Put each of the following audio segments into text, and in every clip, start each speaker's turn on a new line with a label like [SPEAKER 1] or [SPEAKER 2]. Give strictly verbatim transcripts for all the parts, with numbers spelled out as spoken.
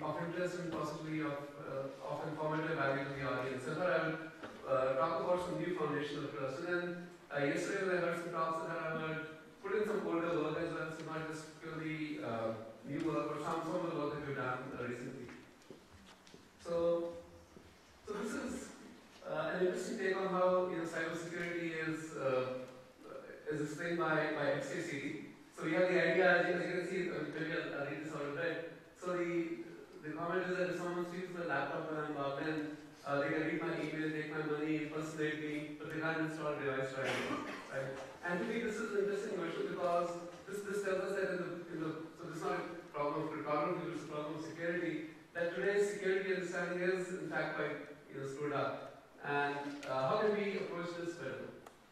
[SPEAKER 1] of interest and possibly of, uh, of informative value to the audience. So I thought I would uh, talk about some new foundational trust. And then uh, yesterday when I heard some talks that I would put in some older work as well, so not just purely uh, new work, but some, some of the work that we've done uh, recently. So, so this is uh, an interesting take on how you know, cybersecurity is, uh, is explained by, by X K C D. So we have the idea, as you can see, maybe I'll, I'll read this out of bed. So the, the comment is that if someone steals the laptop when I'm logged in, uh, they can read my email, take my money, impersonate me, but they can't install a device right away. Right? And to me, this is an interesting question because this, this tells us that in the, in the so this is not a problem of cryptography, it's a problem of security, that today's security understanding is in fact quite you know, screwed up. And uh, how can we approach this better?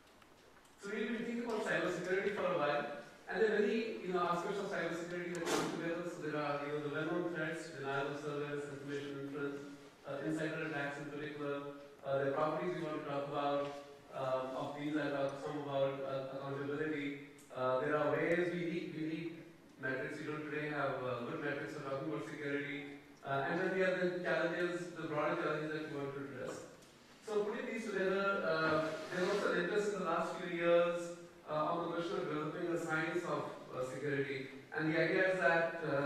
[SPEAKER 1] So we've been thinking about cybersecurity for a while, and there are many you know, aspects of cybersecurity that come together. So there are you know, the well-known threats, denial of service, information inference, uh, insider attacks in particular. Uh, the properties we want to talk about. Um, of these, I talk some about uh, accountability. Uh, there are ways we need, we need metrics. We don't today have uh, good metrics for talking about security. Uh, and then we have the challenges, the broader challenges that we want to address. So putting these together, uh, there's also an interest in the last few years uh, on the question of developing the science of uh, security. And the idea is that, uh,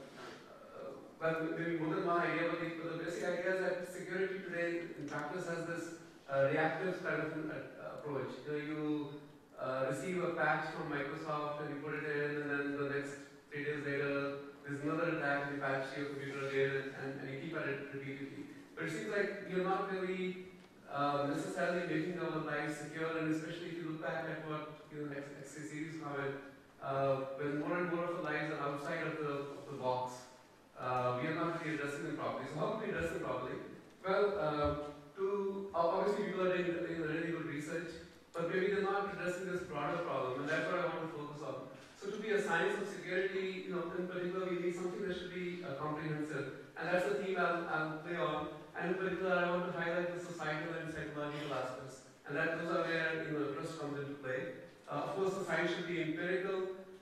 [SPEAKER 1] uh, well, maybe more than one idea, but the, but the basic idea is that security today in practice has this Uh, reactive kind of an uh, approach. You know, you uh, receive a patch from Microsoft and you put it in, and then the next three days later, there's another attack and you patch your computer again, and, and you keep at it repeatedly. But it seems like you're not really uh, necessarily making our lives secure, and especially if you look back at what you know, X K C D's comment, uh, when more and more of our lives are outside of the, of the box, uh, we are not really addressing them properly. So how can we address them properly? Well. Uh, To, obviously people are doing you know, really good research, but maybe they're not addressing this broader problem, and that's what I want to focus on. So to be a science of security, you know, in particular we need something that should be uh, comprehensive, and that's the theme I'll, I'll play on, and in particular I want to highlight the societal and psychological aspects, and that those are where you know, trust comes into play. Uh, of course the science should be empirical,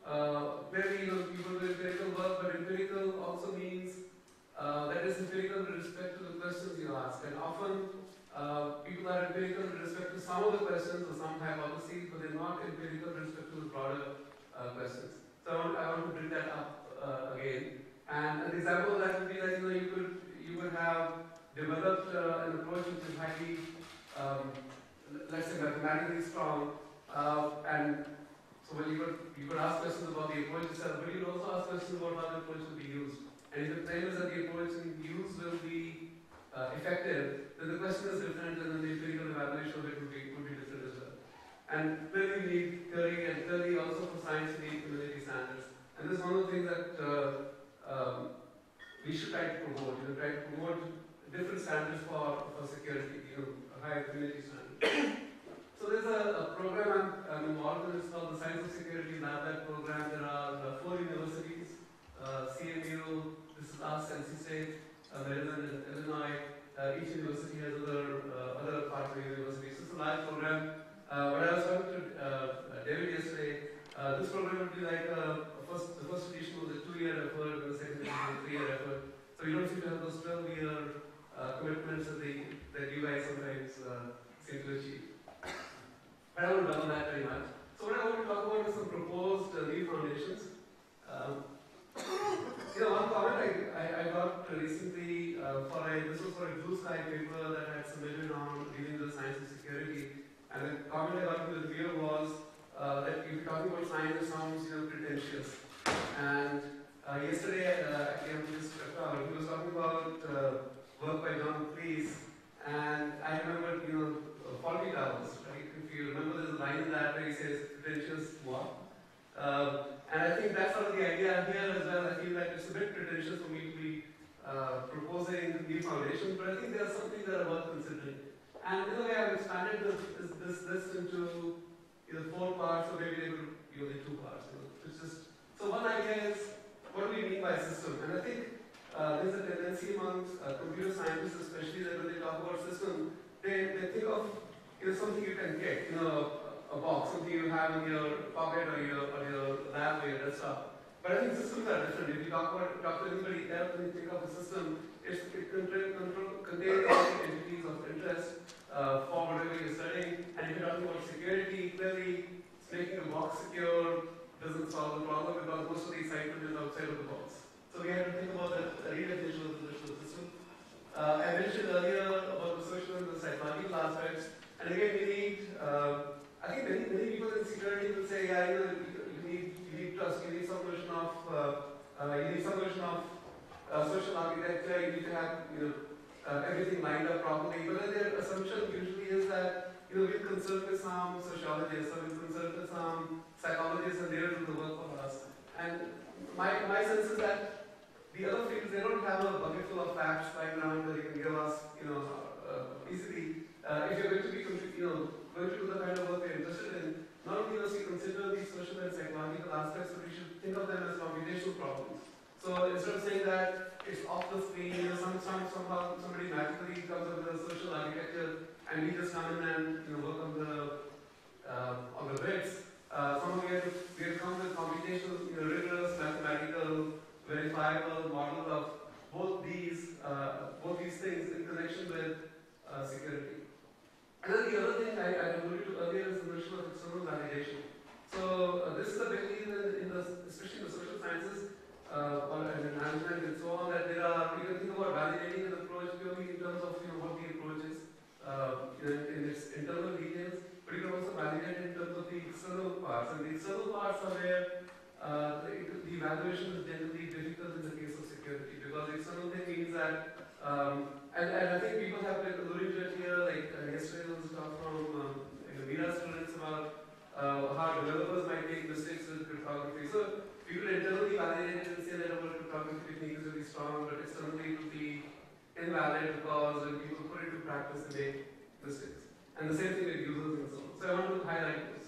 [SPEAKER 1] uh, where you know, people do empirical work, but empirical also means uh, that is empirical with respect to the questions you ask, and often Uh, people are empirical with respect to some of the questions or some hypotheses, but they're not empirical with respect to the broader uh, questions. So I want, I want to bring that up uh, again. And an example of that would be that you know you could you would have developed uh, an approach which is highly, um, let's say, mathematically strong, uh, and so when you could you could ask questions about the approach itself, but you could also ask questions about how the approach will be used. And if the claim is that the approach in use will be Uh, effective, then the question is different, and then the empirical evaluation of it would be, would be different as well. And clearly we need theory, and clearly also for science we need community standards. And this is one of the things that uh, um, we should try to promote, you know, try to promote different standards for, for security, you know, a higher community standard. So there's a, a program I'm, I'm involved in, it's called the Science of Security Lab Lab program. There are uh, four universities, uh, C M U, this is us, N C State, Uh, Maryland and Illinois. Uh, each university has other uh, other parts of the university. So it's a large program. Uh, when I was talking to uh, David yesterday, uh, this program would be like a, a first, the first edition was a two-year effort, and the second edition was a three-year effort. So you don't seem to have those twelve-year uh, commitments that, they, that you guys sometimes uh, seem to achieve. But I won't dwell on that very much. So what I want to talk about is some proposed uh, new foundations. Um, You know, one comment I, I, I got recently uh, for a, this was for a Blue Sky paper that I had submitted on dealing with science and security, and the comment I got from the reviewer was uh, that if you're talking about science, it sounds you know, pretentious. And uh, yesterday, uh, I came to this crowd, he was talking about uh, work by John Cleese, and I remembered, you know, faulty towers, right? If you remember, there's a line in that where he says, pretentious what? Um, and I think that's sort of the idea here as well. I feel like it's a bit pretentious for me to be uh, proposing new foundations, but I think there are some things that are worth considering. And in a way, I've expanded this, this, this list into either four parts or maybe able to be only two parts. You know? It's just, so one idea is, what do we mean by system? And I think uh, there's a tendency among uh, computer scientists, especially, that when they talk about system, they, they think of you know, something you can get, you know, a box, something you have in your pocket or your, or your lab or your desktop. But I think systems are different. If you talk about talk to anybody else and you think of a system, it's, it contain, control, contains all the entities of interest uh, for whatever you're studying. And if you're talking about security, clearly making a box secure doesn't solve the problem because most of the excitement is outside of the box. So we have to think about the redefinition of the digital system. Uh, I mentioned earlier about the social and the psychological aspects. And again, we need, uh, I think many, many people in security will say, yeah, you know, you need, you need trust, you need some version of, uh, uh, you need some version of uh, social architecture, you need to have, you know, uh, everything lined up properly. But then their assumption usually is that, you know, we'll consult with some sociologists, or we'll consult with some psychologists, and they'll do the work for us. And my, my sense is that the other fields, they don't have a bucket full of facts lying around that they can give us, you know, uh, easily. Uh, if you're going to be, you know, going to do the kind of work we're interested in, not only must we consider these social and psychological aspects, but we should think of them as computational problems. So instead of saying that it's off the screen, you know, some, some, somehow somebody magically comes up with a social architecture, and we just come in and, you know, work on the uh, on the bits. Uh, somehow we have to we have to come with computational, you know, rigorous, mathematical, verifiable model of both these uh, both these things in connection with uh, security. And then the other thing I, I alluded to earlier is the notion of external validation. So uh, this is a big deal in, in the, especially in the social sciences uh, or in management and so on, that there are, you can think about validating an approach purely in terms of, you know, what the approach is uh, in, in its internal details, but you can also validate in terms of the external parts. And the external parts are where uh, the, the evaluation is generally difficult in the case of security, because the external thing means that um, And, and I think people have been alluding to it here, like uh, yesterday there was a talk from um, you know, Mira students about uh, how developers might make mistakes with cryptography. So people internally validate it and say that our cryptography technique is really strong, but externally it will be invalid because when people put it to practice they make mistakes. And the same thing with users and so on. So I want to highlight this.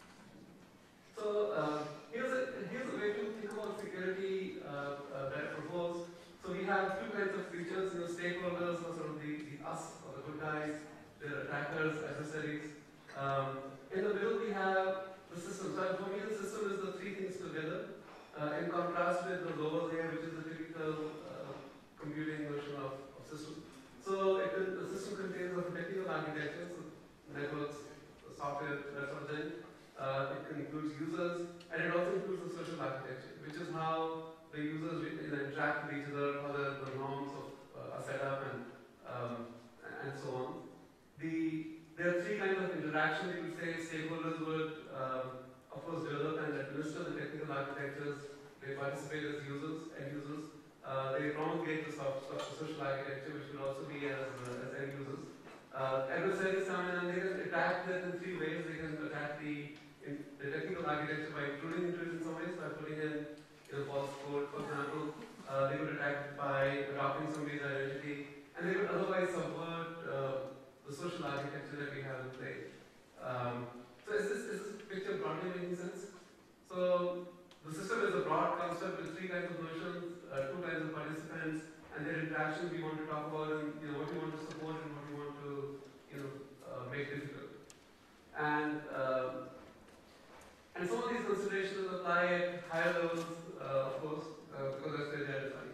[SPEAKER 1] So uh, here's, a, here's a way to think about security uh, uh, that I propose. So we have two kinds of features, you know, stakeholders or sort of the, the us or the good guys, the attackers, adversaries. Um, in the middle we have the system. So for me the system is the three things together, uh, in contrast with the lower layer, which is the typical uh, computing version of, of system. So it, the system contains a technical architecture, so networks, software, that sort of thing. Uh, it includes users, and it also includes the social architecture, which is how the users you know, interact with each other, how the, the norms of, uh, are set up, and um, and so on. The there are three kinds of interaction. You would say stakeholders would, um, of course, develop and administer the technical architectures. They participate as users, end users. Uh, they promulgate the, soft, the social architecture, which would also be as uh, as end users. Uh, adversaries come in and they can attack that in three ways. They can attack the in, the technical architecture by including into it in some ways, by putting in you know, false code, for example. Uh, they would attack by adopting somebody's identity, and they would otherwise subvert uh, the social architecture that we have in place. Um, so is this, is this picture broadly making sense? So the system is a broad concept with three kinds of notions, uh, two kinds of participants, and their interactions we want to talk about, and you know, what we want to support and what we want to you know, uh, make difficult. And uh, And some of these considerations apply at higher levels, uh, of course, uh, because that's where they are defined.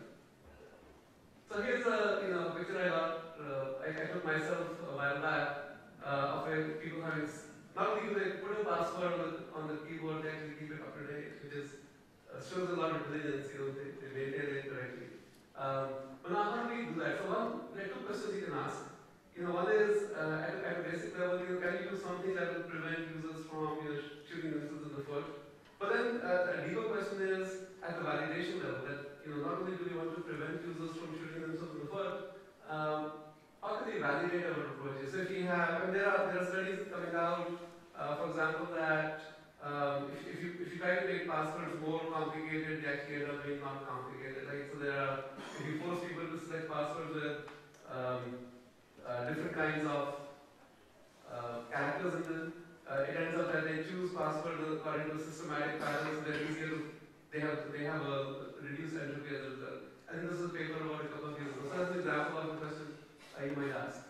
[SPEAKER 1] So here's a you know picture I got. Uh, I, I took myself a while back uh, of where people having not only do they put a password on the on the keyboard, they actually keep it up to date, which is uh, shows a lot of diligence. You know, they, they maintain it correctly. Um, but now, how do we do that? So one, there are two questions you can ask. You know, one is uh, at, at a basic level, you know, can you do something that will prevent users from you know shooting themselves in the foot? But then uh, a deeper question is at the validation level, that you know not only do we want to prevent users from shooting themselves in the foot, um, how can they validate our approaches? So if you have, and there are there are studies coming out, uh, for example, that um, if, if you if you try to make passwords more complicated, they actually end up being not complicated. Like so, there are if you force people to select passwords with um, uh, different kinds of uh, characters in them. Uh, it ends up that they choose password according to systematic patterns, so they're easier to, they have they have a reduced entropy as a result. I think this is a paper about a couple of years ago. So that's an example of the question uh, you might ask.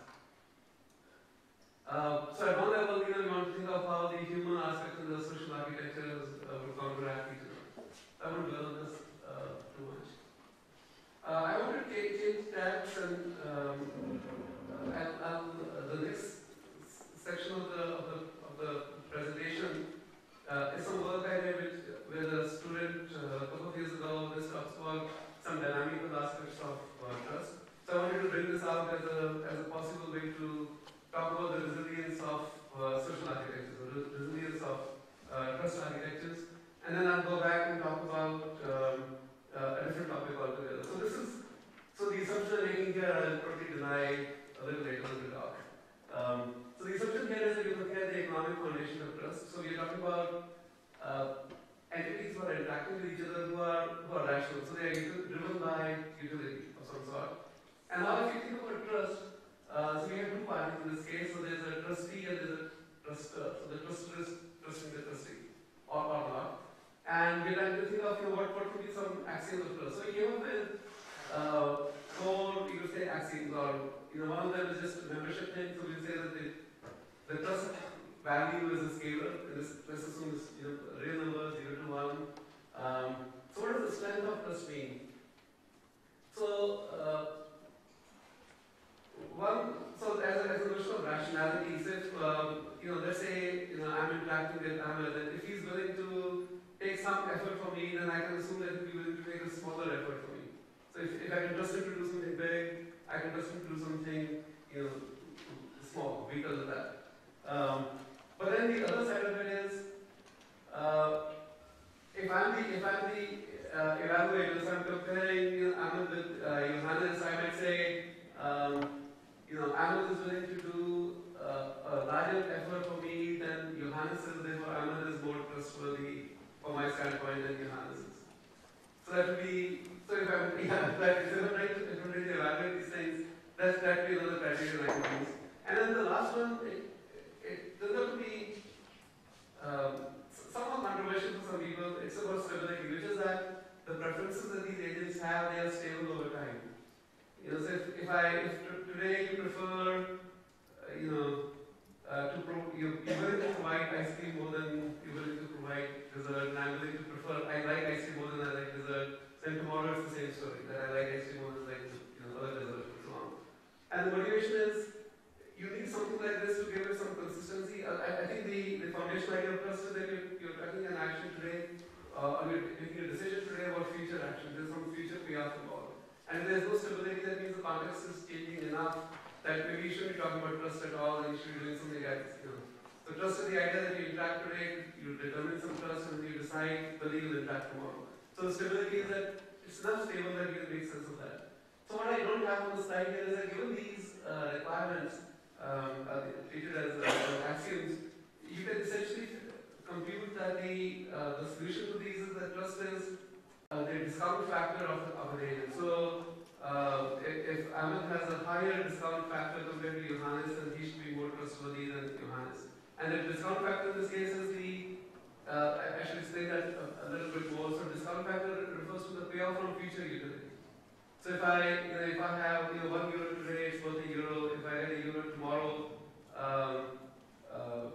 [SPEAKER 1] Uh, so at one level, you know, we want to think of how the human aspect and the social architectures uh, would counteract each other. Uh, I won't dwell on this uh, too much. Uh, I want to change, change tabs and um, uh, I'll, I'll, uh, the next section of the, of the, of the presentation uh, is some work I did with, with a student uh, a couple of years ago. This talks about some dynamical aspects of uh, trust. So I wanted to bring this out as a, as a possible way to talk about the resilience of uh, social architectures, the resilience of uh, trust architectures. And then I'll go back and talk about um, uh, a different topic altogether. So this is, so the assumption I'm making here, I'll probably deny a little later in the talk. Um, so the assumption here is that you're looking at the economic foundation of trust. So we're talking about uh, entities who are interacting with each other who are, who are rational. So they are driven by utility of some sort. And now if you think about trust, uh, so we have two parties in this case. So there's a trustee and there's a truster. So the truster is trusting the trustee, or, or not. And we're trying to think of, you know, what, what could be some axioms of trust. So we came up with uh, four, you could say, axioms, or, you know, one of them is just a membership thing. So we say that the, the trust value is a scalar. This, let's assume it's, you know, real numbers, zero to one. Um, so what does the strength of trust mean? So, uh, One, so as a, as a notion of rationality, so if, um, you know, let's say, you know, I'm interacting with Ahmed, and if he's willing to take some effort for me, then I can assume that he'll be willing to take a smaller effort for me. So if, if I can trust him to do something big, I can trust him to do something, you know, small, weaker than that. Um, but then the other side of it is, uh, if I'm the, if I'm the uh, evaluator, so I'm comparing, you know, Ahmed with uh, Johannes, I might say, um, you know, Ahmed is willing to do uh, a larger effort for me than Johannes is, therefore Ahmed is more trustworthy from my standpoint than Johannes is. So that would be, so if I'm, yeah, that, if I'm trying to, if I'm trying to evaluate these things, that's, that would be another criterion I can use. And then the last one, it, it turns out to be um, somewhat controversial for some people. It's about stability, which is that the preferences that these agents have, they are stable over time. You know, so if, if I, if today you prefer, uh, you know, uh, to pro, you're, you're willing to provide ice cream more than you're willing to provide dessert, and I'm willing to prefer, I like ice cream more than I like dessert, then tomorrow it's the same story, that I like ice cream more than I like, you know, other desserts and so on. And the motivation is, you need something like this to give it some consistency. I, I think the, the foundational idea of trust is that you're, you're taking an action today, uh, or you're making a decision today about future action. There's some future payoff involved. And if there's no stability, that means the context is changing enough that maybe you shouldn't be talking about trust at all, and you should be doing something else. You know. So trust is the idea that you interact today, you determine some trust, and you decide whether you will interact tomorrow. So the stability is that it's enough stable that you can make sense of that. So what I don't have on the slide here is that given these uh, requirements, um, are treated as uh, axioms, you can essentially compute that the uh, the solution to these is that trust is Uh, the discount factor of, of an agent. So, uh, if, if Ahmed has a higher discount factor compared to Johannes, then he should be more trustworthy than Johannes. And the discount factor in this case is the, uh, I, I should explain that a, a little bit more. So, discount factor refers to the payoff from future utility. So, if I, you know, if I have, you know, one euro today, it's worth a euro. If I get a euro tomorrow, um, uh,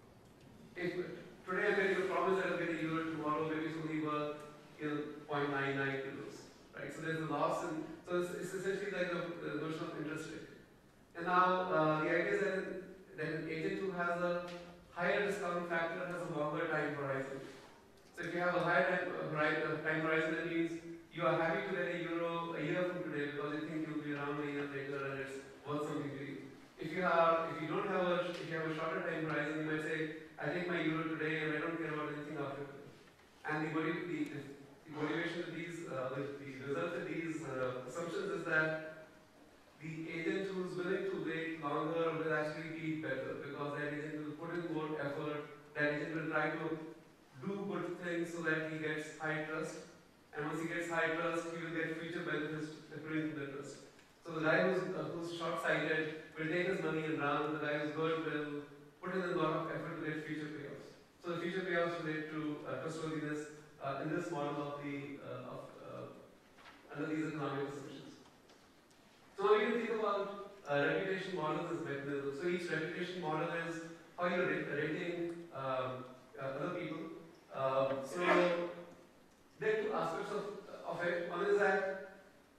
[SPEAKER 1] if today I'm getting a promise that I'll get a euro tomorrow, maybe it's only worth, you know, zero point nine nine euros, right? So there's a loss, and so it's, it's essentially like the, the notion of interest rate. And now uh, the idea is that, that an agent who has a higher discount factor has a longer time horizon. So if you have a higher time, uh, time horizon, that means you are happy to get a euro a year from today because you think you'll be around a year later and it's worth something to you. If you have, if you don't have a, if you have a shorter time horizon, you might say, I take my euro today and I don't care about anything after. And the, the, the The motivation of these, uh, the, the result of these uh, assumptions is that the agent who is willing to wait longer will actually be better because that agent will put in more effort, that agent will try to do good things so that he gets high trust, and once he gets high trust, he will get future benefits according to the trust. So the guy who's, uh, who's short-sighted will take his money and run, the guy who's good will put in a lot of effort to get future payoffs. So the future payoffs relate to uh, trustworthiness Uh, in this model of the uh, of uh, under these economic assumptions. So now we can think about uh, reputation models as mechanisms. So each reputation model is how you're rating um, uh, other people. Um, so there are two aspects of, of it. One is that,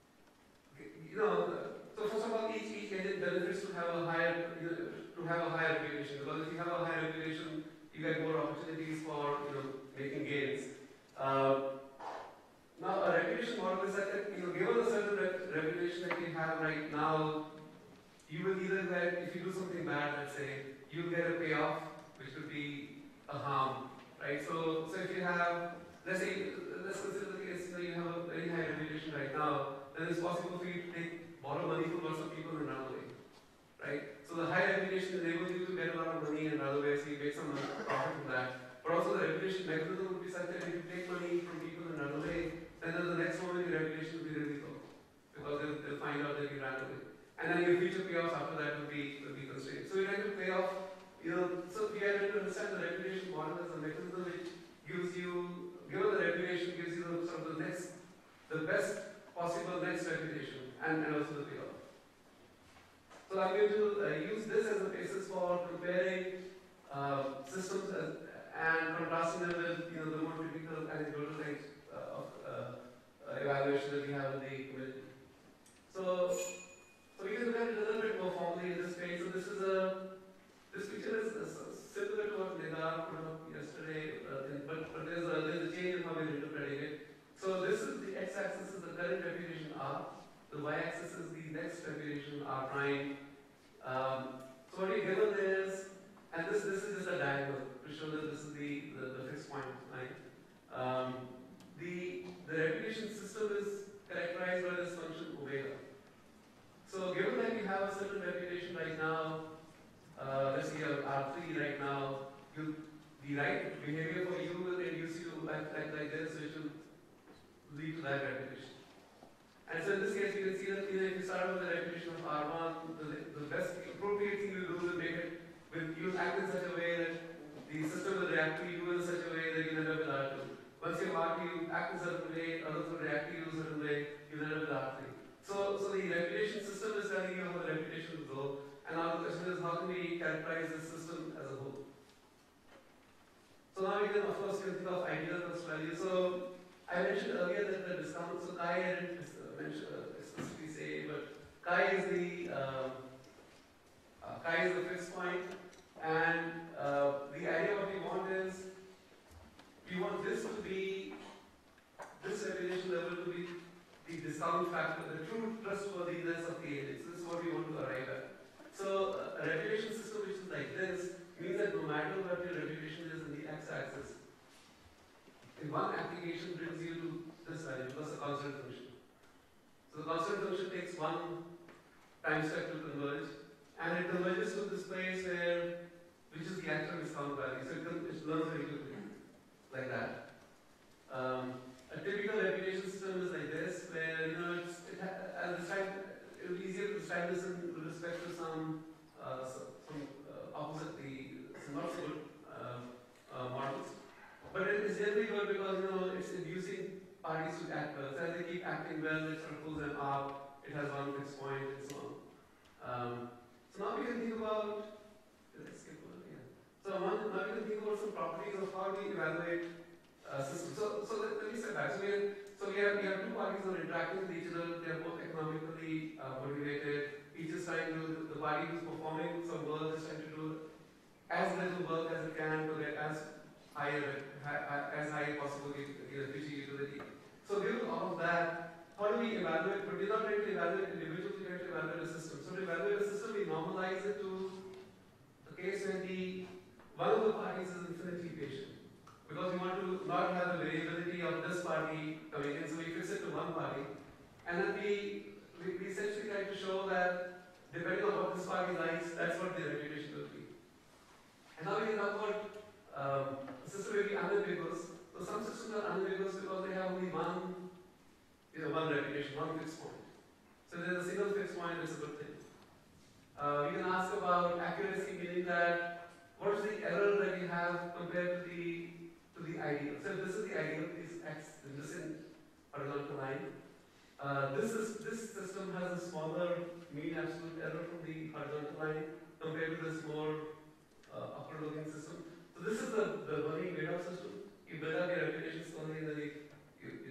[SPEAKER 1] you know, so first of all, each, each agent benefits to have a higher, you know, to have a higher reputation, because if you have a higher reputation, you get more opportunities for, you know, making gains. Uh, now, a reputation model is that, you know, given a certain re reputation that you have right now, you will either get, if you do something bad, let's say, you'll get a payoff, which would be a harm, right? So, so if you have, let's say, let's consider the case, you know, you have a very high reputation right now, then it's possible for you to take, borrow money from lots of people and run away, right? So the high reputation enables you to get a lot of money and run away, so you make some profit from that. But also the reputation mechanism would be such that if you take money from people and run away, then the next moment your reputation will be really low, because they'll, they'll find out that you ran away. And then your future payoffs after that will be, will be constrained. So you have to pay off, you know, so you have to understand the reputation model as a mechanism which gives you, given the reputation, gives you the, sort of the next, the best possible next reputation, and, and also the payoff. So I'm going to uh, use this as a basis for comparing uh, systems as, and contrasting them with, you know, the more typical anecdotal types uh, of uh, uh, evaluation that we have in the community. So, so we can look at it a little bit more formally in this page. So this is a, this picture is, is similar to what Nidar put up yesterday, uh, in, but, but there's a, there's a change in how we're interpreting it. So this is the x-axis is the current reputation R, the y-axis is the next reputation R prime. Um, so what you're given is, and this this is just a diagonal to show that this is the, the, the fixed point line. Um, the, the reputation system is characterized by this function omega. So given that you have a certain reputation right now, uh, let's say you have R three right now, you, the right behavior for you will induce you to act, act like this, which will lead to that reputation. And so in this case, you can see that, you know, if you start with the reputation of R one, the, the best appropriate thing you do is make it, with, you act in such a way that the system will react to you in such a way that you end up with R two. Once you have R two, you act in a certain way, others will react to you in a certain way, you end up with R three. So, so the reputation system is telling you how the reputation will go, and now the question is, how can we characterize this system as a whole? So now we can, of course, think of ideal first value. So I mentioned earlier that the discount, so chi I didn't mention, uh, explicitly say, but chi is the um, uh, chi is the fixed point, and uh, the idea what we want is we want this to be this reputation level to be the discount factor, the true trustworthiness of the agents. This is what we want to arrive at. So a reputation system which is like this means that no matter what your reputation is in the x-axis, if one application brings you to this value, plus a constant function. So the constant function takes one time step to converge, and it converges to this place where, which is the actual discount value. So it, it learns very quickly, like that. Um, a typical reputation system is like this, where, you know, it's, it ha I'll describe, it will be easier to describe this in with respect to some, uh, some, some uh, opposite, the, some not so good uh, uh, models. But it is generally good because, you know, it's inducing parties to act well. So as they keep acting well, it sort of pulls them up, it has one fixed point, and so on. Um, so now we can think about, let's skip over here. So one, now we can think about some properties of how we evaluate uh, systems. So, so let, let me step back. So we have, so we have, we have two parties who are interacting with each other. They are both economically uh, motivated. Each is trying to, the party who's performing some work is trying to do as little work as it can to get as higher, as high possible efficiency utility. So given all of that, how do we evaluate? But we're not trying to evaluate individuals, we're trying to evaluate a system. So to evaluate a system, we normalize it to the case when the one of the parties is infinitely patient. Because we want to not have the variability of this party coming in, so we fix it to one party. And then we, we, we essentially try to show that depending on what this party likes, that's what their reputation will be. And now we can talk about um, a system will be unambiguous. So some systems are unambiguous because they have only one, you know, one reputation, one fixed point. So if there's a single fixed point, it's a good thing. Uh, we can ask about accuracy, meaning that what is the error that you have compared to the to the ideal. So if this is the ideal, is x in this in horizontal line. Uh, this is this system has a smaller mean absolute error from the horizontal line compared to this more uh, upward looking system. So this is the, the money made-up system. You build up your reputation slowly and then you, you,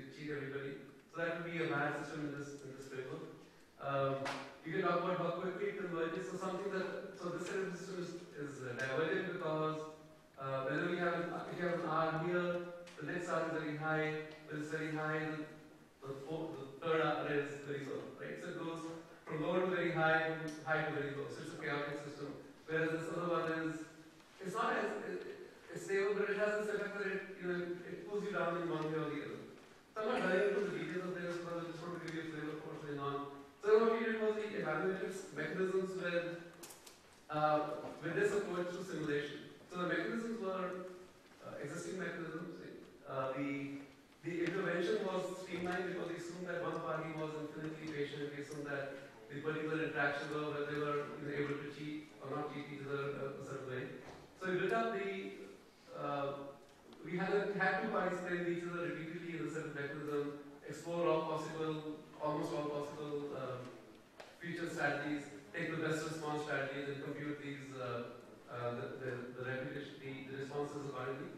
[SPEAKER 1] know, but it has this effect that it, you know, it pulls you down in one way or the other. So I'm not diving into the details of this, but I just want to give you a flavor for what's going on. So what we did was we evaluated mechanisms with, uh, with this approach to simulation. So the mechanisms were uh, existing mechanisms. Uh, the, the intervention was streamlined because we assumed that one party was infinitely patient. We assumed that the particular interactions were whether they were you know, able to cheat or not cheat each other a, a certain way. So we built up the, uh, we had, a, had two parties play with each other repeatedly in a certain mechanism, explore all possible, almost all possible um, future strategies, take the best response strategies and compute these, uh, uh, the, the, the replication, the, the responses accordingly.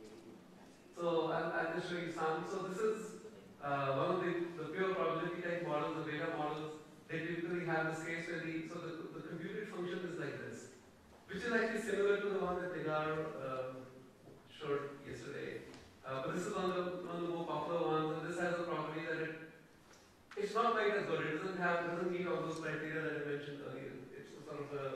[SPEAKER 1] So I'll, I'll just show you some. So this is uh, one of the, the pure probability type models, the beta models. They typically have this case where the, so the, the computed function is like this, which is actually similar to the one that Degar uh, showed yesterday. Uh, but this is one of, the, one of the more popular ones, and this has a property that it, it's not quite as good. It doesn't have, doesn't meet all those criteria that I mentioned earlier. It's a sort of a,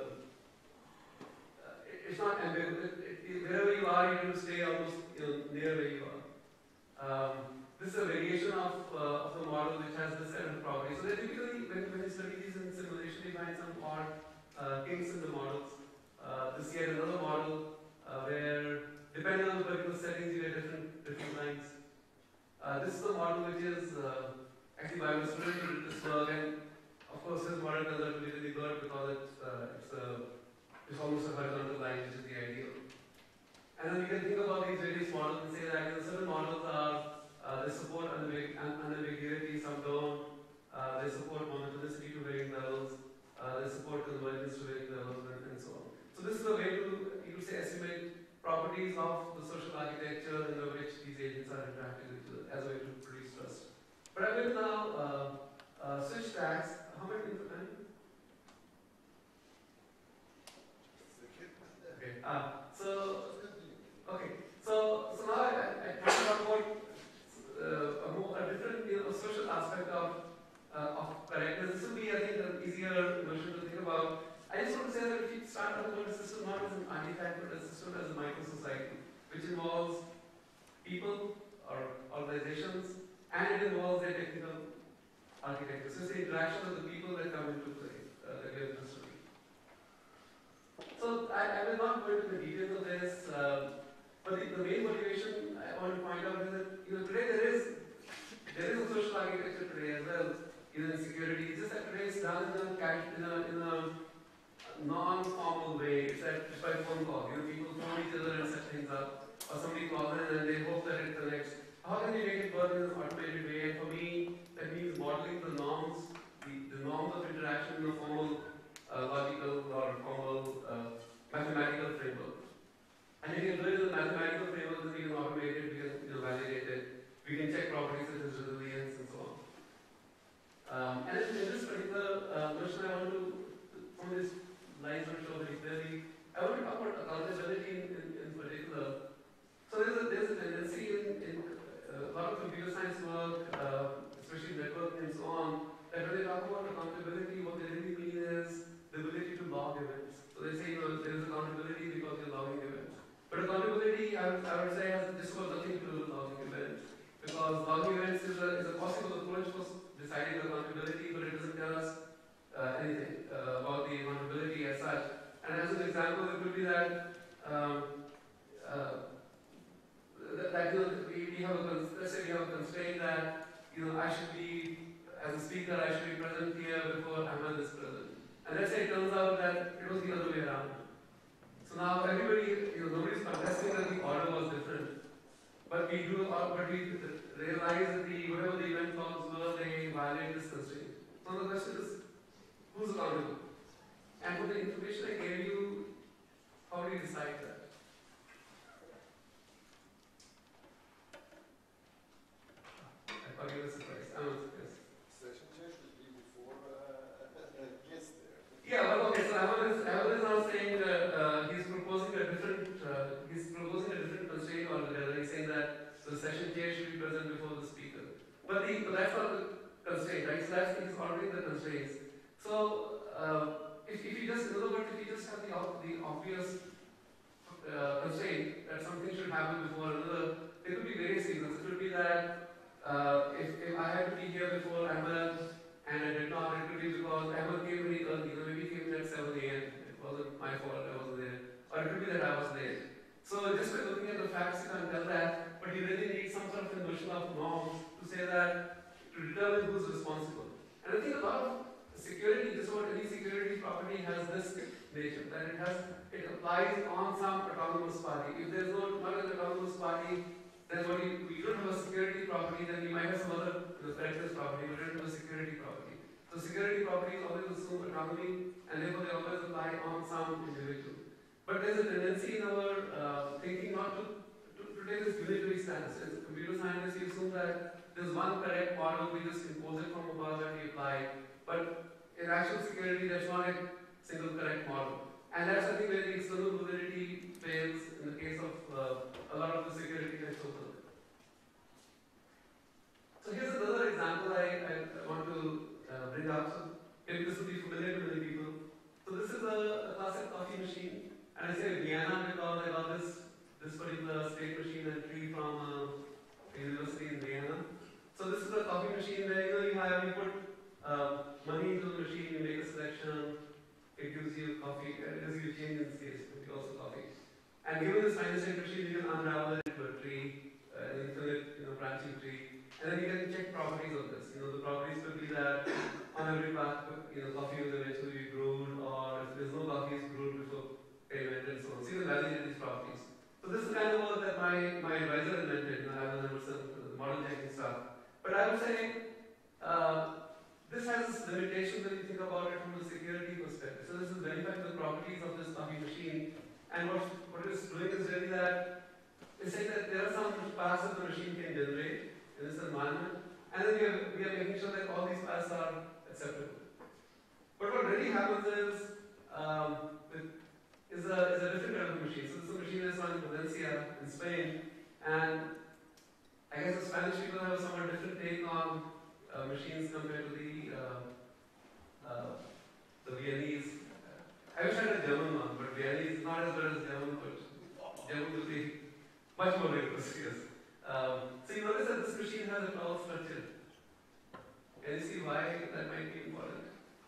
[SPEAKER 1] uh, it, it's not ambiguous. It, it, wherever you are, you have to stay almost you know, near where you are. Um, this is a variation of, uh, of the model which has this kind of property. So they typically, when, when you study these in simulation, you find some odd uh, kinks in the models. Uh, this yet another model uh, where, depending on the particular settings, you get different different lines. Uh, this is the model which is uh, actually by a student who did this work, and of course his model turns out to be really good because it's uh, it's a it's almost a horizontal line, which is the ideal. And then you can think about these various models and say that you know, certain models are uh, they support unambig unambiguity, some don't. Uh, they support monotonicity to varying levels. Uh, they support convergence to varying levels, and, and so on. So this is a way to you could say estimate properties of the social architecture under which these agents are interacting with each other as a way to produce trust. But I will now uh, uh, switch tracks. How many minutes of time? Okay. Uh, so okay. So so now I, I talk about more, uh, a more a different you know, social aspect of uh, of correctness. This will be I think an easier version to think about. I just want to say that if you start talking about a system not as an artifact but a system as a micro-society, which involves people or organizations, and it involves their technical architecture. So it's the interaction of the people that come into play uh, that we are interested in. So I, I will not go into the details of this, uh, but the, the main motivation I want to point out is that you know, today there is there is a social architecture today as well, even in security. It's just that today it's done in a, in a, in a non-formal way. It's like it's by phone call. You know, people phone each other and set things up, or somebody calls in and they hope that it connects. How can you make it work in an automated way? And for me, that means modeling the norms, the, the norms of interaction in a formal, uh, logical or formal uh, mathematical framework. And if you can do it in a mathematical framework, then we can automate it, we can you know, validate it, we can check properties such as resilience and so on. Um, and in, in this particular uh, version, I want to, from this lines will show very clearly. I want to talk about accountability in, in, in particular. So there's a, there's a tendency in, in uh, a lot of computer science work, uh, especially networking and so on, that when they talk about accountability, what they really mean is the ability to log events. So they say, you know, there is accountability because you're logging events. But accountability, I would, I would say, has just got nothing to do with logging events. Because logging events is a, is a possible approach for deciding accountability, but it doesn't tell us Uh, anything uh, about the accountability as such. And as an example, it could be that um, uh, that, that you know, we, we have a let's say we have a constraint that you know I should be as a speaker I should be present here before Ahmed is present. And let's say it turns out that it was the other way around. So now everybody you know nobody's contesting that the order was different, but we do uh, but we realize that the whatever the event logs were they violate this constraint. So the question is, who's accountable? And for the information I gave you, how do you decide that? I thought you were surprised. I was surprised.
[SPEAKER 2] Session check should be before uh, gets there.
[SPEAKER 1] Yeah, well, okay, so Ahmed is, Ahmed is now saying that uh, he's proposing a different uh, he's proposing a different constraint altogether. He's saying that the session chair should be present before the speaker. But, the, but that's not the constraint, right? So that's he's ordering the constraints. So, uh, if, if you just, in other words, if you just have the, the obvious uh, constraint that something should happened before. Another, there could be various reasons. It could be that uh, if, if I had to be here before Ahmed and I did not, it could be because Ahmed came really early. You know, maybe he came in at seven a m. It wasn't my fault, I wasn't there. Or it could be that I was late. So just by looking at the facts, you can tell that, but you really need some sort of a notion of norms to say that, to determine who's responsible. And I think a lot of security, just about any security property has this nature, that it has, it applies on some autonomous party. If there's no, not an autonomous party, then what you, you don't have a security property, then you might have some other threatless property, but you don't have a security property. So security properties always assume autonomy, and therefore they always apply on some individual. But there's a tendency in our uh, thinking not to, to, to take this unitary stance. As a computer scientist, you assume that there's one correct model, we just impose it from above and we apply. But in actual security, there's not a single correct model. And that's, I think, where the external validity fails in the case of uh, a lot of the security types of work. So here's another example I, I, I want to uh, bring up. So maybe this will be familiar to many people. So this is a, a classic coffee machine. And I say Vienna because I got this, this particular state machine entry from uh, a university in Vienna. So this is a coffee machine where you know you have you put uh, money into the machine, you make a selection, it gives you coffee, it gives you change in this case, but also coffee. And given this finite state machine, you can unravel it into a tree, uh, an infinite you know, branching tree, and then you can check properties of this. You know the properties could be that on every path, you know coffee will eventually be brewed, or if there's no coffee, it's brewed before payment and so on. So you can validate these properties. So this is the kind of work that my, my advisor invented, you know, Alan Emerson, the model checking stuff. But I would say uh, this has limitations when you think about it from the security perspective. So this is verifying the properties of this coffee machine. And what, what it's doing is really that it's saying that there are some paths that the machine can generate in this environment. And then we are, we are making sure that all these paths are acceptable. But what really happens is um, with Is a, is a different kind of machine. So this is a machine that's run in Valencia in Spain, and I guess the Spanish people have a somewhat different take on uh, machines compared to the uh, uh, the Viennese. I wish I had a German one, but Viennese is not as good as German, but German will be much more rigorous, yes. Um, so you notice that this machine has a twelve structure. Can you see why that might be important?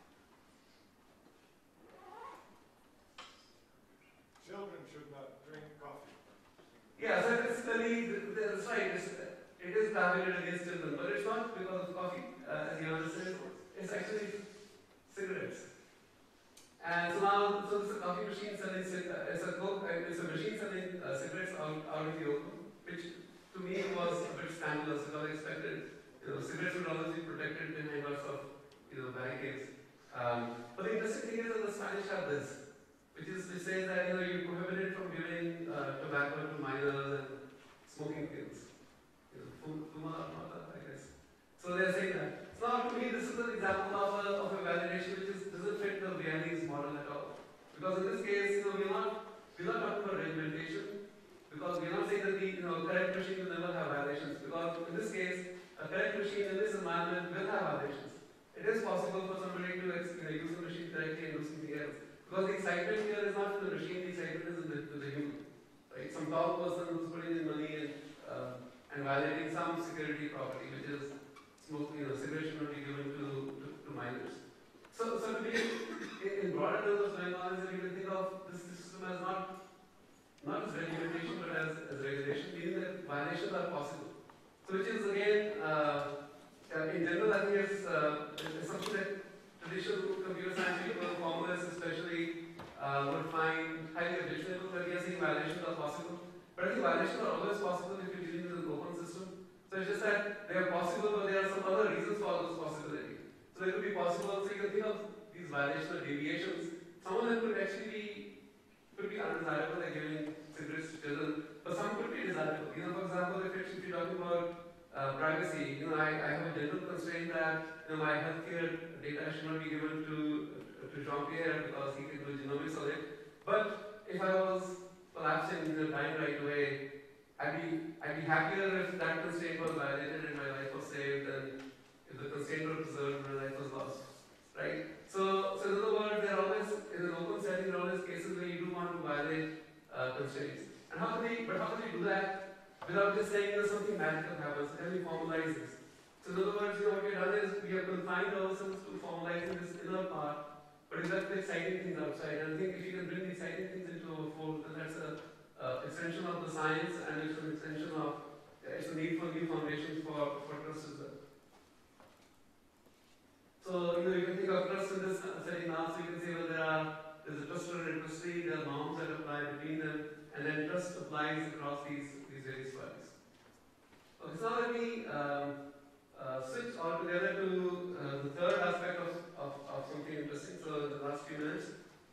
[SPEAKER 2] Children should not drink coffee.
[SPEAKER 1] Yeah, so it's really, that's right, it's, it is targeted against children, but it's not because of coffee, uh, as Jan said, it's actually cigarettes. And so now, so this is a coffee machine selling, uh, it's a coke, uh, it's a machine selling uh, cigarettes out, out in the open, which to me was a bit scandalous because I expected, you know, cigarettes would always be protected behind lots of, you know, barricades. Um, but the interesting thing is that the Spanish have this, which is to say that you know you prohibited from giving uh, tobacco to minors and smoking kills. You know, fuma, I guess. So they're saying that. So now to me this is an example of a, of a validation which is, doesn't fit the Viennese model at all. Because in this case, you know, we're not we're not talking about regimentation, because we're not saying that the you know correct machine will never have violations. Because in this case, a correct machine in this environment will have violations. It is possible for somebody to you know, use the machine correctly and do something else. Because the excitement here is not in the machine, the excitement is in the, in the human. Right? Some tall person who's putting in money and, uh, and violating some security property, which is smoke, you know, cigarettes should not be given to, to, to minors. So, so to me, in, in broader terms, what's going on is that you can think of this system as not, not as regulation, but as, as regulation, meaning that violations are possible. So which is again, uh, uh, in general, I think it's, uh, it's something that traditional computer science people, formalists especially, uh, would find highly objectionable, that yes, violations are possible. But I think violations are always possible if you're dealing with an open system. So it's just that they are possible, but there are some other reasons for those possibilities. So they could be possible, so you can think of these violations or deviations. Some of them could actually be, could be undesirable, like giving cigarettes to children, but some could be desirable. You know, for example, if, it's, if you're talking about uh, privacy, you know, I, I have a general constraint that you know, my healthcare data should not be given to to Jean-Pierre because he can do genomics on it. But if I was collapsing in the time right away, I'd be I'd be happier if that constraint was violated and my life was saved, than if the constraint was preserved and my life was lost. Right? So, so in other words, there are always in an open setting there are always cases where you do want to violate uh, constraints. And how can we, but how can we do that without just saying that something magical happens? Can we formalize this? So in other words, you know, what we've done is we have confined ourselves to formalizing this inner part, but we've left the exciting things outside. And I think if you can bring the exciting things into our fold, then that's an uh, extension of the science, and it's an extension of, uh, it's a need for new foundations for, for trust as well. So, you know, you can think of trust in this setting now, so you can say, well, there are, there's a trust and trustee, there are norms that apply between them, and then trust applies across these, these various values. Okay, so now let me um, uh, switch altogether to uh, the third aspect of, of, of something interesting, so the last few minutes.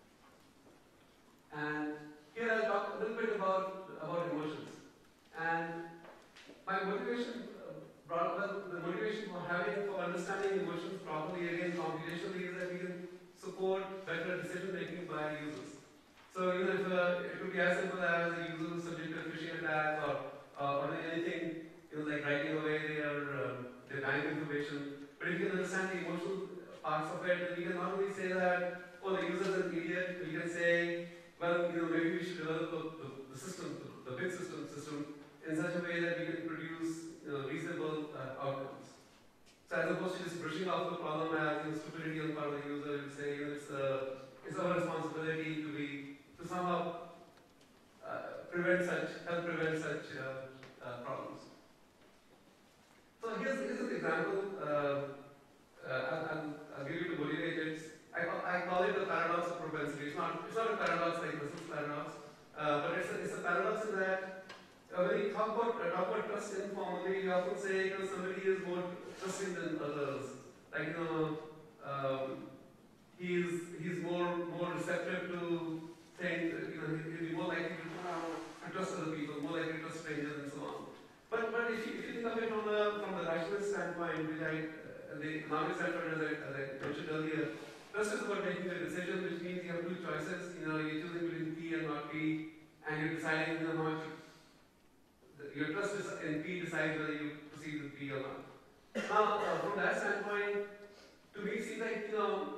[SPEAKER 1] And here I'll talk a little bit about, about emotions. And my motivation, uh, brought, well, the motivation for having, for understanding emotions properly, again, computationally, is that we can support better decision making by users. So, you know, if, uh, it could be as simple as a user who's subject to a phishing attack, or, uh, or anything, you know, like writing away their, um, their bank information. But if you can understand the emotional parts of it, then you can not only say that, oh, the user is an idiot, but you can say, well, you know, maybe we should develop the, the, the system, the, the big system system, in such a way that we can produce, you know, reasonable uh, outcomes. So as opposed to just brushing off the problem as, you know, stupidity on the part of the user, you say, you know, it's, uh, it's our responsibility to be, to somehow uh, prevent such, help prevent such uh, uh, problems. So here's, here's an example, uh, uh, I'll, I'll, I'll give you to motivate it. I call, I call it the paradox of propensity. It's not, it's not a paradox like this is paradox, uh, but it's a, it's a paradox in that uh, when you talk about, uh, talk about trust informally, you often say, you know, somebody is more trusting than others. Like, you know, um, he's, he's more, more receptive to things, you know, he'll be more likely to, uh, to trust other people, more likely to trust strangers and so on. But, but if, you, if you think of it from the, from the rationalist standpoint, which I, uh, the economic standpoint, as I, as I mentioned earlier, trust is about making a decision, which means you have two choices. You know, you're choosing between P and not P, and you're deciding, you know, how much your trust is in P decides whether you proceed with P or not. Now, uh, from that standpoint, to me, it seems like, you know,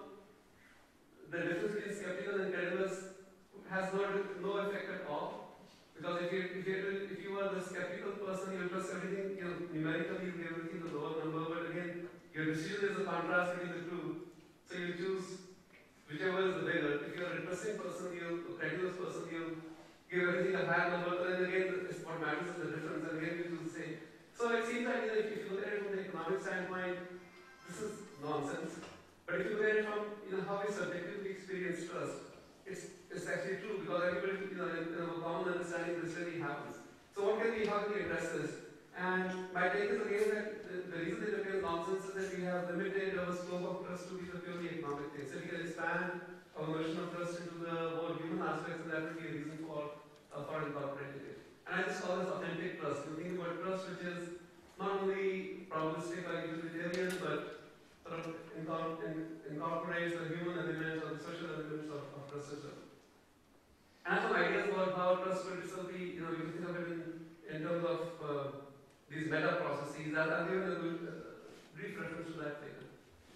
[SPEAKER 1] the difference between skeptical and credulous has no, no effect at all. Because if you if you if you are the skeptical person, you trust everything, you know, numerically, you give everything the lower number, but again, your decision is a contrast between the two. So you choose whichever is the bigger. If you're a trusting person, you a credulous person, you give everything a higher number, but then again, it's what matters is the difference, and again, you choose the same. So it seems like, you know, if you look at it from the economic standpoint, this is nonsense. But if you look at it from, you know, how we subjectively experience trust, it's it's actually true, because everybody, you know, in, in a common understanding, this really happens. So what can we, how can we address this? And my take is again that the, the reason it appears nonsense is that we have limited our scope of trust to be the purely economic thing. So we can expand our notion of trust into the more human aspects, and that would be a reason for, uh, for incorporating it. And I just call this authentic trust. You think about trust, which is not only probabilistic like utilitarian, but sort of incor in, incorporates the human elements or the social elements of, of trust as well. And I have some ideas about how trust could itself be, you know, you can think of it in, in terms of uh, these meta processes. I'll, I'll give a good, uh, brief reference to that later.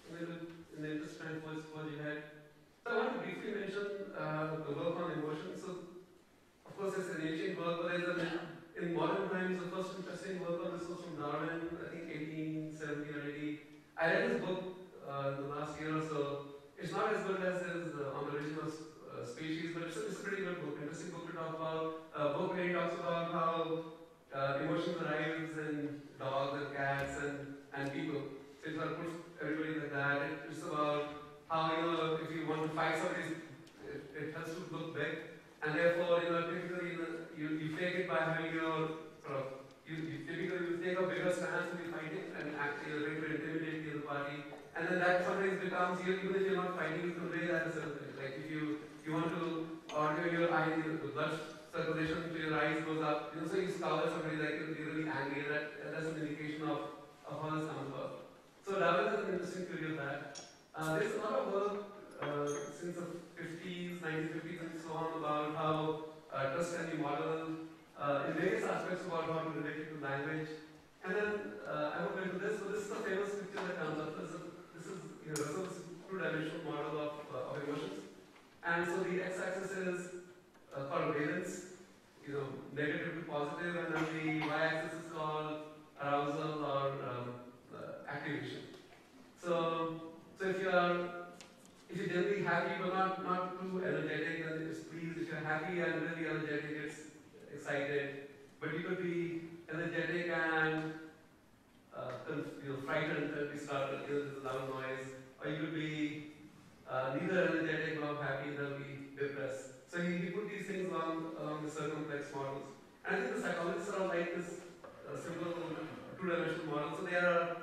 [SPEAKER 1] In the interest of time, first what you had. So I want to briefly mention uh, the work on emotions. So, of course, it's an ancient work, but there's an, in modern times, the first interesting work on this was from Darwin, I think eighteen seventy or eighty. I read his book uh, in the last year or so. It's not as good as his uh, on the origin of uh, species, but it's a, it's a pretty good book, interesting book to talk about. A uh, book where he talks about how uh, emotions arise in dogs and cats and, and people. So it sort of puts everybody like that. It, it's about how, you know, if you want to fight somebody, it, it has to look big. And therefore, you know, typically you, you fake it by having your sort of, you, you typically you take a bigger stance when you're fighting and actually you're trying to intimidate the other party. And then that sometimes becomes, you, even if you're not fighting, you convey that as a certain. Like if you, you want to order your eye, the blood circulation to your eyes goes up, you know, so you scowl at somebody like you're really angry, that, that's an indication of, of how this comes about. So Darwin has an interesting theory of that. Uh, there's a lot of work uh, since the fifties, nineteen fifties and so on about how uh, trust can be modeled uh, in various aspects about how to relate it to language. And then uh, I won't go into this, so this is a famous picture that comes up. This is, this is you know, Russell's two-dimensional model of, uh, of emotions. And so the x-axis is uh, called valence, you know, negative to positive, and then the y-axis is called arousal or um, uh, activation. So, so if you are if you're generally happy but not not too energetic, then it's pleased. If you're happy and really energetic, it's excited. But you could be energetic and uh, you know, frightened and be startled. You know, there's a loud noise, or you could be uh, neither energetic nor happy, they'll be depressed. So he, he put these things along, along the circumflex models. And I think the psychologists are all like this uh, simple two-dimensional model. So there are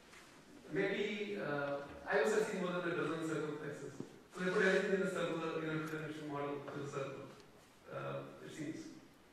[SPEAKER 1] maybe, uh, I also have seen more than a dozen circumflexes. So they put everything in the circular, you know, two-dimensional model to the circle, uh, it seems.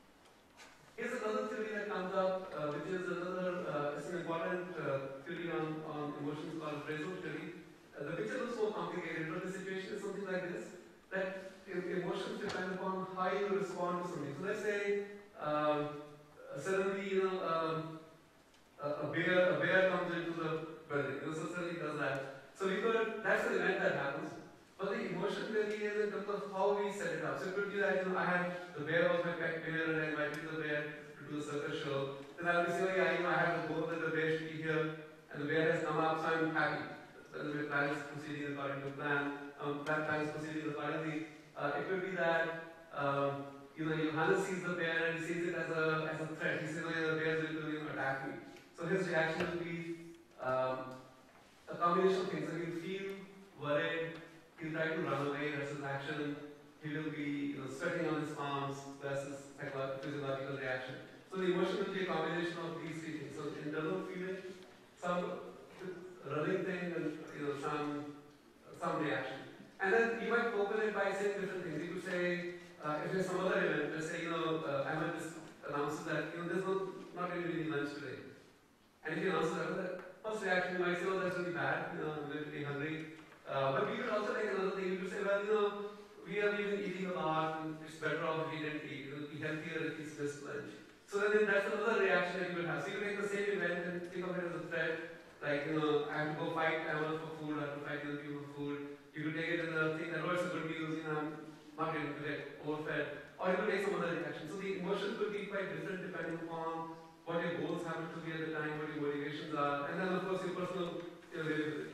[SPEAKER 1] Here's another theory that comes up, uh, which is another, uh, it's an important uh, theory on, on emotions called appraisal theory. Uh, the picture looks more complicated, but the situation is something like this, that emotions depend upon how you respond to something. So let's say, um, suddenly, you know, um, a, a bear, a bear comes into the building, you know, so suddenly does that. So we could, that's the event that happens. But the emotion really is in terms of how we set it up. So it could be that, you know, I had the bear was my pet bear and I invited the bear to do a circus show. Then I'll be saying, yeah, you know, I have the goal that the bear should be here and the bear has come up, so I'm happy. So the plan is proceeding according to plan. Um, that plan is proceeding accordingly. Uh, it could be that, um, you know, Johannes sees the bear and he sees it as a, as a threat. He says, oh, yeah, the bear is going to, you know, attack me. So his reaction will be um, a combination of things. So he'll feel worried. He'll try to run away, that's his action. He will be, you know, sweating on his palms, that's his physiological reaction. So the emotion will be a combination of these three things. So internal feeling, some running thing, and you know, some some reaction. And then you might open it by saying different things. You could say, uh, if there's some other event, let's say, you know, uh, Ahmed just announces that, you know, there's no, not going to be any lunch today. And if he announces that, the first reaction you might say, oh, that's really bad, you know, I'm going to be hungry. Uh, but we could also take another thing. You could say, well, you know, we have been eating a lot, and it's better off if we didn't eat. It will be healthier if we missed lunch. So then that's another reaction that you would have. So you could take the same event and think of it as a threat. Like, you know, I have to go fight animals for food, I have to fight other people for food. You could take it as a thing that, oh, it's a good news, you know, I'm not getting to get overfed. Or you could take some other reaction. So the emotions could be quite different depending upon what your goals happen to be at the time, what your motivations are, and then of course your personal availability.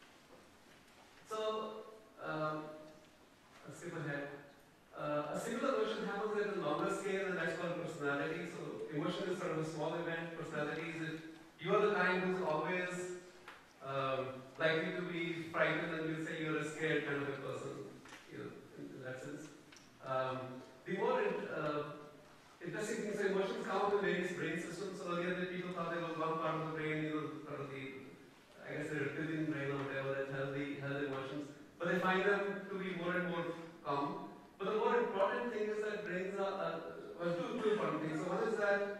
[SPEAKER 1] So, um, let's skip ahead. Uh, a similar emotion happens at a longer scale, and that's called personality. So, emotion is sort of a small event. Personality is that you are the kind who's always um, likely to be frightened, and you say you're a scared kind of a person, you know, in, in that sense. Um, the more uh, interesting thing is emotions come up in various brain systems. So, earlier the people thought there was one part of the brain, you know, sort of the, I guess the reptilian brain or whatever, that held the, held the emotions. But they find them to be more and more common. But the more important thing is that brains are, uh, well, two, two important things. So one is that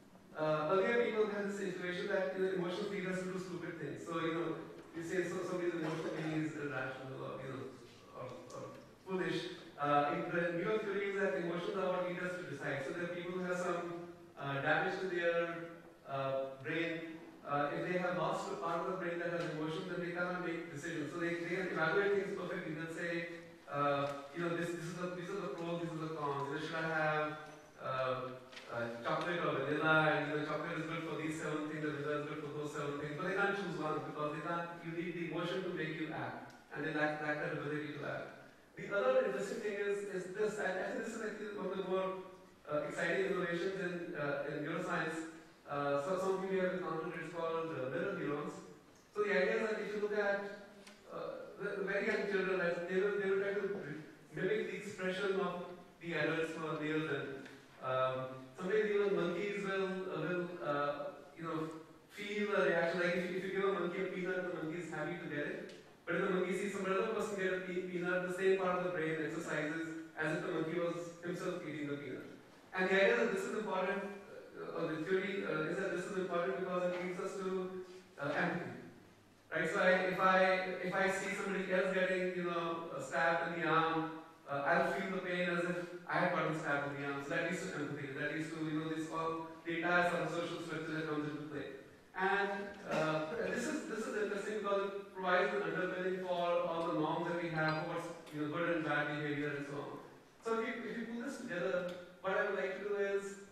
[SPEAKER 1] uh, earlier people had this situation that, you know, emotions lead us to do stupid things. So, you know, you say so somebody's emotional being is irrational or, you know, or, or foolish. Uh, in the newer theory is that emotions are what lead us to decide. So there are people who have some uh, damage to their uh, brain. Uh, if they have lost a part of the brain that has emotions, then they cannot make decisions. So they, they can evaluate things perfectly. They'll say, uh, you know, this, this is the, these are the pros, these are the cons. You know, should I have uh, uh, chocolate or vanilla? And you know, chocolate is good for these seven things, and vanilla is good for those seven things. But they can't choose one because they can't. You need the emotion to make you act, and they lack, lack that ability to act. The other interesting thing is, is this. I, I think this is actually one of the more uh, exciting innovations in uh, in neuroscience. Uh, so some of you have encountered, it's called uh, mirror neurons. So the idea is that if you look at uh, the, the very young children, they will, they will try to mimic the expression of the adults who are near them. Um, sometimes even monkeys will, uh, will uh, you know, feel a reaction. Like if, if you give a monkey a peanut, the monkey is happy to get it. But if the monkey sees some other person get a peanut, the same part of the brain exercises as if the monkey was himself eating the peanut. And the idea that this is important, or the theory uh, is that this is important because it leads us to uh, empathy, right? So I, if I if I see somebody else getting, you know, stabbed in the arm, uh, I'll feel the pain as if I have gotten stabbed in the arm. So that leads to empathy. That leads to, you know, this all the entire sort of social structure that comes into play. And uh, this is this is interesting because it provides an underpinning for all the norms that we have for what's, you know, good and bad behavior and so on. So if you if you put this together, what I would like to do is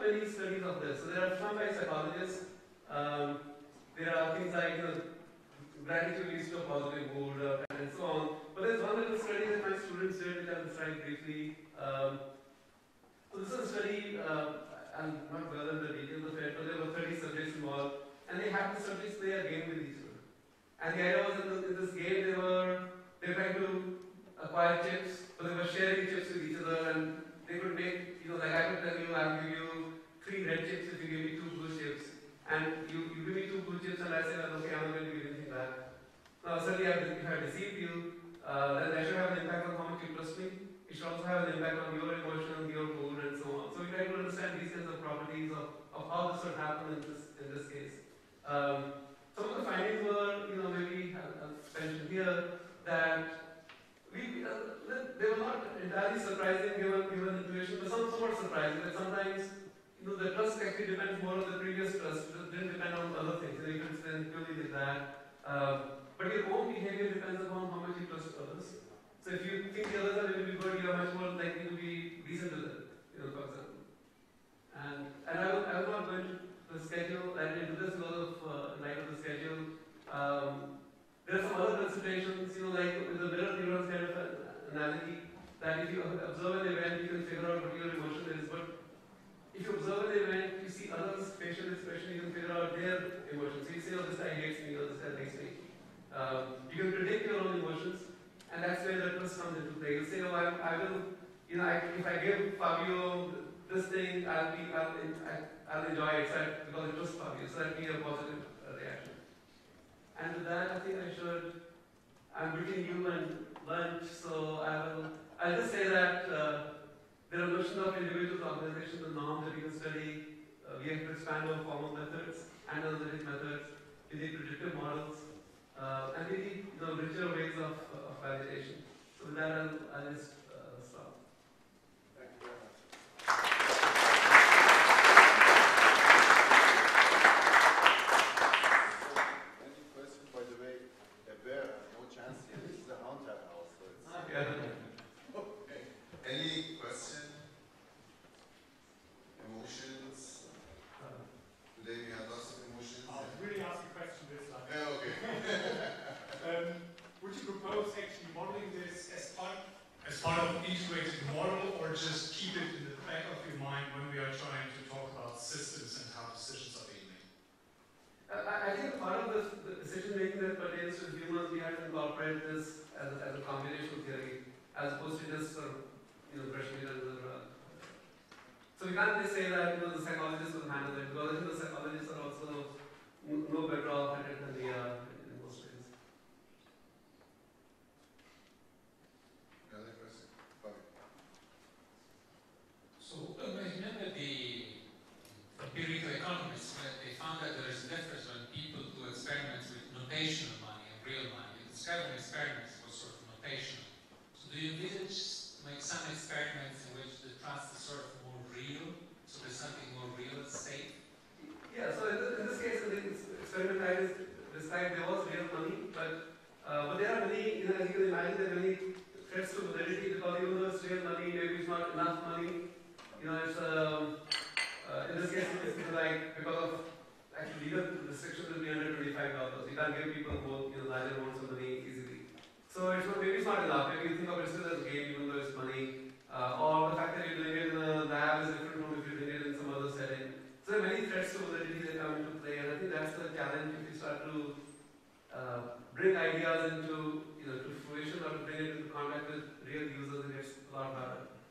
[SPEAKER 1] many studies of this. So there are some by psychologists. Um, there are things like you know, gratitude leads to a positive mood uh, and so on. But there's one little study that my students did, which I'll describe briefly. Um, so this is a study. Uh, I'm not well in the details of it, but there were thirty subjects involved, and they had the subjects play a game with each other. And the idea was that in this game they were they were trying to acquire chips, but they were sharing chips with each other, and they could make, you know, like I could tell you, I'll give you three red chips if you give me two blue chips, and you, you give me two blue chips, and I say, well, okay, I'm not going to give anything back. Now, certainly, if I deceived you, uh, then that should have an impact on how much you trust me. It should also have an impact on your emotion, your mood, and so on. So we try to understand these kinds of properties of, of how this would happen in this in this case. Um, some of the findings were, you know, maybe I'll mention here that we uh, they were not entirely surprising given given intuition, but some somewhat surprising. That sometimes, you know, the trust actually depends more on the previous trust. It didn't depend on other things. You know, you can explain purely like that. Um, but your own behavior depends upon how much you trust others. So if you think the others are going to be good, you are much more likely to be decent to them, you know, for example. And and I will, I will not go into the schedule and into this because of uh, light of the schedule. Um, there are some other considerations, you know, like with the mirror neurons kind of analogy, that if you observe an event, you can figure out what your emotion is. But if you observe an event, you see others' facial expression, you can figure out their emotions. So you say, oh, this guy hates me, or this guy likes me. Um, you can predict your own emotions. And that's where the trust comes into play. You say, oh, I, I will, you know, I, if I give Fabio this thing, I'll be, I'll, I'll enjoy it, so I, because I trust Fabio, so that'll be a positive uh, reaction. And with that, I think I should, I'm between you and lunch, so I will, I'll just say that uh, there are notions of individuals, organizations, and norms that we can study. Uh, we have to expand our formal methods and analytic methods. We need predictive models. Uh, and we need, you know, richer ways of, uh, of validation. So with that, I'll, I'll just uh, stop.
[SPEAKER 2] Thank you very much. Any question, by the way? A bear, no chance here. This is a haunted house. So it's
[SPEAKER 1] Okay.
[SPEAKER 3] Okay. Any question? Emotions? Today we had lots of emotions.
[SPEAKER 4] I'll really ask a question this time.
[SPEAKER 3] Yeah, okay.
[SPEAKER 4] Um, would you propose actually modeling this as part, as part of an integrated model, or just keep it in the back of your mind when we are trying to talk about systems and how decisions are being made?
[SPEAKER 1] Uh, I, I think part of the, the decision making that pertains to humans, we have to incorporate this as a, as a computational theory, as opposed to just sort of, you know, brushing it under the rug. So we can't just say that, you know, the psychologists will handle it, because I think the psychologists are also no better off at it than we are in most ways.
[SPEAKER 3] Another question? Okay.
[SPEAKER 5] So uh, remember the empirical economists, where they found that there is a difference when people do experiments with notational money and real money. The discovery experiments was sort of notational. So do you envisage like some experiments in which the trust is sort of more real, so there's something more real at stake?
[SPEAKER 1] Yeah, so in this, in this case, in the experiment I described, there was real money, but uh, but there are many, you know, as you can imagine, there are many threats to validity, because even though it's real money, maybe it's not enough money. You know, it's um, uh, in this case, it's like because of actually legal restrictions will be under twenty-five dollars. You can't give people more, you know, larger amounts of money easily. So it's not, maybe it's not enough. Maybe you think of it still as a game, even though it's money. Uh, or the fact that you're doing it in a lab is different from if you're doing it in some other setting. So there are many threats to validity that come into play, and I think that's the challenge if you start to uh, bring ideas into, you know, to fruition, or to bring it into contact with real users. It gets a lot harder.